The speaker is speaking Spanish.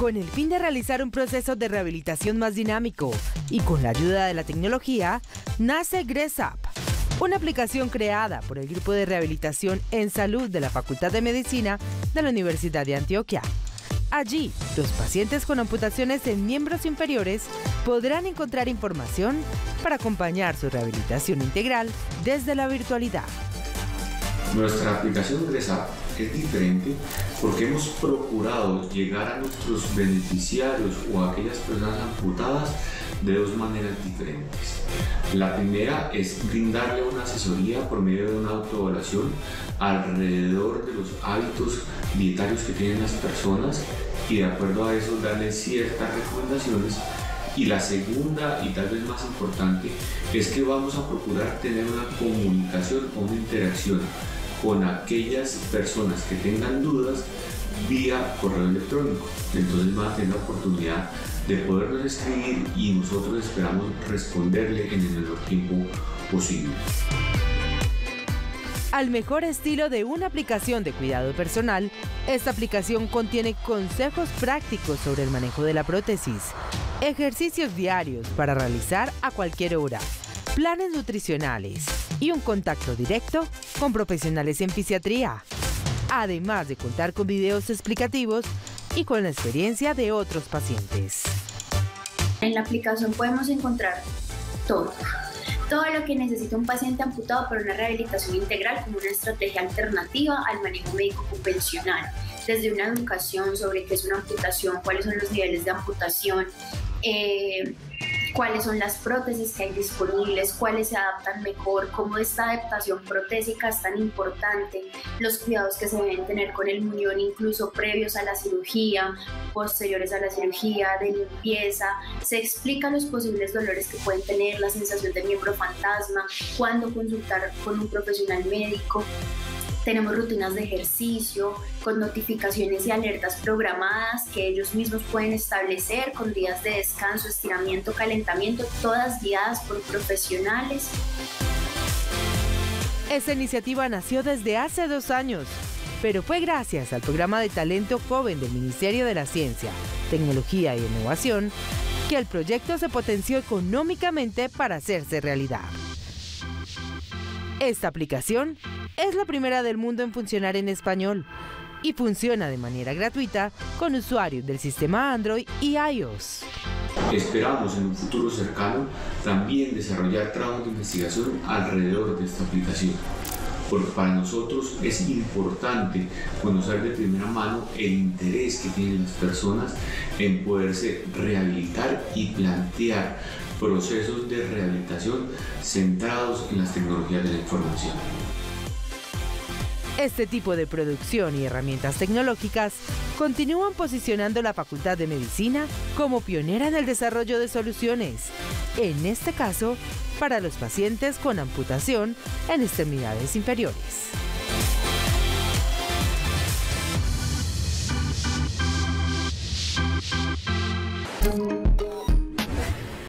Con el fin de realizar un proceso de rehabilitación más dinámico y con la ayuda de la tecnología, nace GRESAP, una aplicación creada por el Grupo de Rehabilitación en Salud de la Facultad de Medicina de la Universidad de Antioquia. Allí, los pacientes con amputaciones en miembros inferiores podrán encontrar información para acompañar su rehabilitación integral desde la virtualidad. Nuestra aplicación GRESAP es diferente porque hemos procurado llegar a nuestros beneficiarios o a aquellas personas amputadas de dos maneras diferentes. La primera es brindarle una asesoría por medio de una autoevaluación alrededor de los hábitos dietarios que tienen las personas y de acuerdo a eso darle ciertas recomendaciones. Y la segunda, y tal vez más importante, es que vamos a procurar tener una comunicación o una interacción con aquellas personas que tengan dudas vía correo electrónico. Entonces van a tener la oportunidad de podernos escribir y nosotros esperamos responderle en el menor tiempo posible. Al mejor estilo de una aplicación de cuidado personal, esta aplicación contiene consejos prácticos sobre el manejo de la prótesis, ejercicios diarios para realizar a cualquier hora, planes nutricionales y un contacto directo con profesionales en fisiatría, además de contar con videos explicativos y con la experiencia de otros pacientes. En la aplicación podemos encontrar todo lo que necesita un paciente amputado para una rehabilitación integral como una estrategia alternativa al manejo médico convencional, desde una educación sobre qué es una amputación, cuáles son los niveles de amputación, cuáles son las prótesis que hay disponibles, cuáles se adaptan mejor, cómo esta adaptación protésica es tan importante, los cuidados que se deben tener con el muñón incluso previos a la cirugía, posteriores a la cirugía, de limpieza, se explican los posibles dolores que pueden tener, la sensación de miembro fantasma, cuándo consultar con un profesional médico. Tenemos rutinas de ejercicio con notificaciones y alertas programadas que ellos mismos pueden establecer con días de descanso, estiramiento, calentamiento, todas guiadas por profesionales. Esta iniciativa nació desde hace 2 años, pero fue gracias al programa de talento joven del Ministerio de la Ciencia, Tecnología y Innovación que el proyecto se potenció económicamente para hacerse realidad. Esta aplicación es la primera del mundo en funcionar en español y funciona de manera gratuita con usuarios del sistema Android y iOS. Esperamos en un futuro cercano también desarrollar trabajos de investigación alrededor de esta aplicación, porque para nosotros es importante conocer de primera mano el interés que tienen las personas en poderse rehabilitar y plantear procesos de rehabilitación centrados en las tecnologías de la información. Este tipo de producción y herramientas tecnológicas continúan posicionando la Facultad de Medicina como pionera en el desarrollo de soluciones, en este caso, para los pacientes con amputación en extremidades inferiores.